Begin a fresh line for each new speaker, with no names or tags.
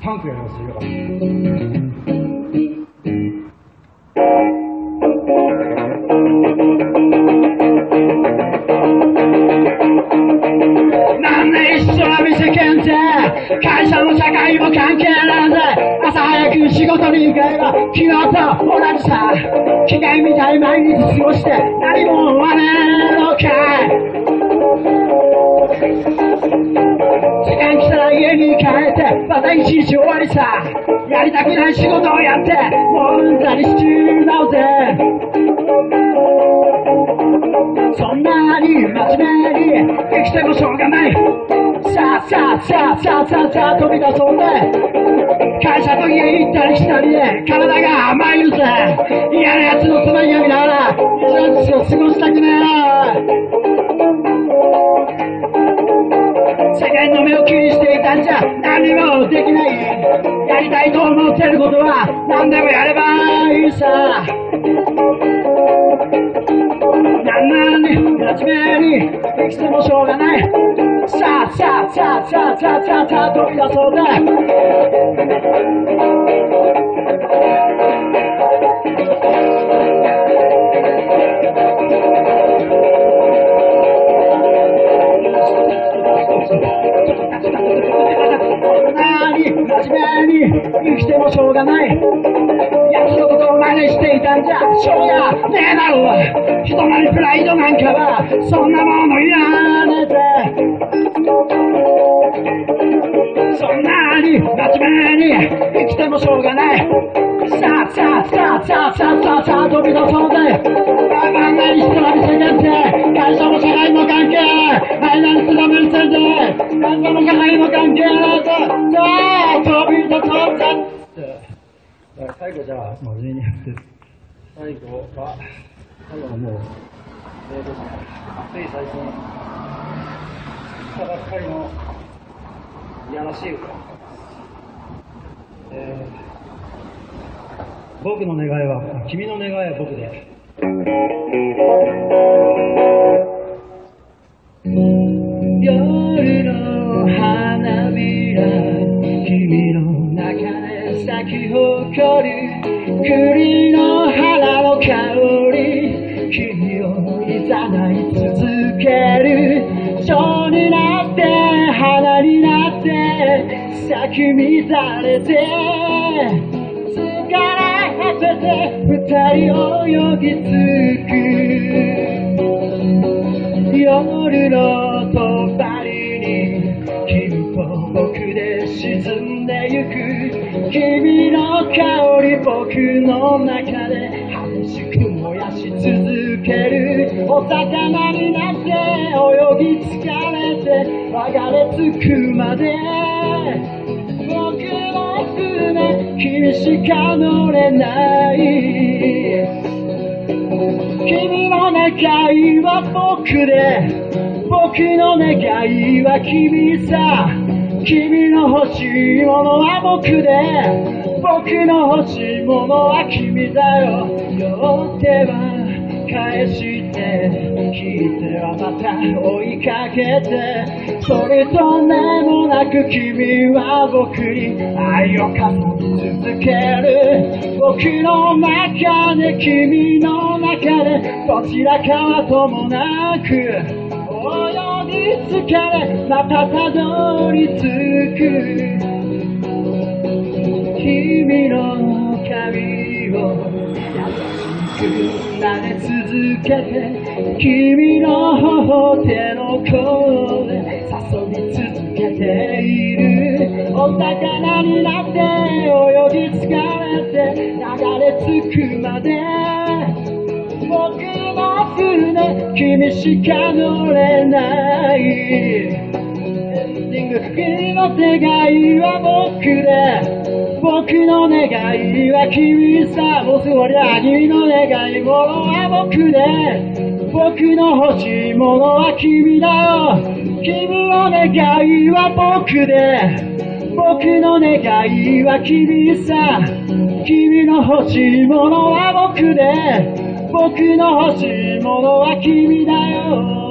パンクやりますよ。何年一緒は見せけんぜ、会社も社会も関係ないぜ。朝早く仕事に行けば昨日と同じさ。機械みたい毎日過ごして何も思わねえのかい。時間来たら家に帰ってまた一日終わりさ。やりたくない仕事をやってもううんざりしちまうぜ。そんなに真面目に生きてもしょうがない。さあさあさあさあさあさあ飛び出そうぜ。会社と家行ったり来たりで体が甘いるぜ。嫌なやつの隣が見ながら一日を過ごしたくねえな。世間の目を気にしていたんじゃ何もできない。やりたいと思ってることは何でもやればいいさ。なんなに真面目に生きてもしょうがない。さあさあさあさあさあさあさあ飛び出そうだ。真面目に生きてもしょうがない。奴のことを真似していたんじゃしょうがねえだろう。人なりプライドなんかはそんなものいらねえぜ。そんなに真面目に生きてもしょうがない。さあさあさあさあさあさあさあ飛び出そうぜ。あんなに人は見せてって会社も社会も関係ない。間に勤めるせいで会社も社会も関係ないぜ。さあ飛び出そうぜ。最後じゃあ真面目にやって最後はもうつい最近来たばっかりのいやらしい歌。僕の願いは君の願いは僕で。夜の花びら君の中で咲き誇る栗の花の香り君をいざない続ける。蝶になって花になって咲き乱れて疲れ果てて二人泳ぎつく。夜のとばりに君と僕で沈んでゆく。君の香り僕の中で激しく燃やし続ける。お魚になって泳ぎ疲れて流れ着くまで僕の船君しか乗れない。君の願いは僕で僕の願いは君さ。君の欲しいものは僕で僕の欲しいものは君だよ。両手は返して引いてはまた追いかけてそれとめもなく君は僕に愛を重ね続ける。僕の中で君の中でどちらかはともなく泳ぎ疲れまたたどり着く。君の髪を優しく撫で続けて君の頬手の甲で誘い続けている。お魚になって泳ぎ疲れて流れ着くまで僕の船君しか乗れない。君の願いは僕で僕の願いは君さ。もうすぐりゃ君の願いものは僕で僕の欲しいものは君だよ。君の願いは僕で僕の願いは君さ。君の欲しいものは僕で僕の欲しいものは君だよ。